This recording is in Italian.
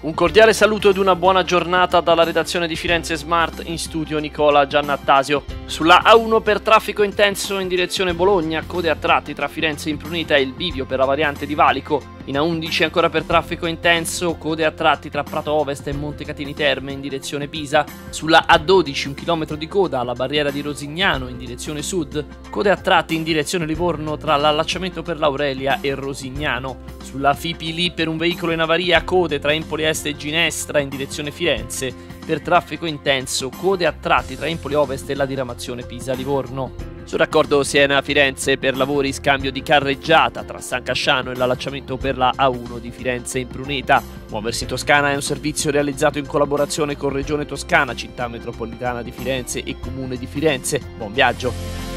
Un cordiale saluto ed una buona giornata dalla redazione di Firenze Smart, in studio Nicola Giannattasio. Sulla A1 per traffico intenso in direzione Bologna, code a tratti tra Firenze e Imprunita e il bivio per la variante di Valico. In A11 ancora per traffico intenso, code a tratti tra Prato Ovest e Montecatini Terme in direzione Pisa. Sulla A12 un chilometro di coda alla barriera di Rosignano in direzione sud, code a tratti in direzione Livorno tra l'allacciamento per l'Aurelia e Rosignano. Sulla Fipili per un veicolo in avaria, code tra Empoli Est e Ginestra in direzione Firenze. Per traffico intenso, code a tratti tra Empoli Ovest e la diramazione Pisa-Livorno. Sul raccordo Siena-Firenze per lavori scambio di carreggiata tra San Casciano e l'allacciamento per la A1 di Firenze Imprunita. Muoversi in Toscana è un servizio realizzato in collaborazione con Regione Toscana, Città Metropolitana di Firenze e Comune di Firenze. Buon viaggio!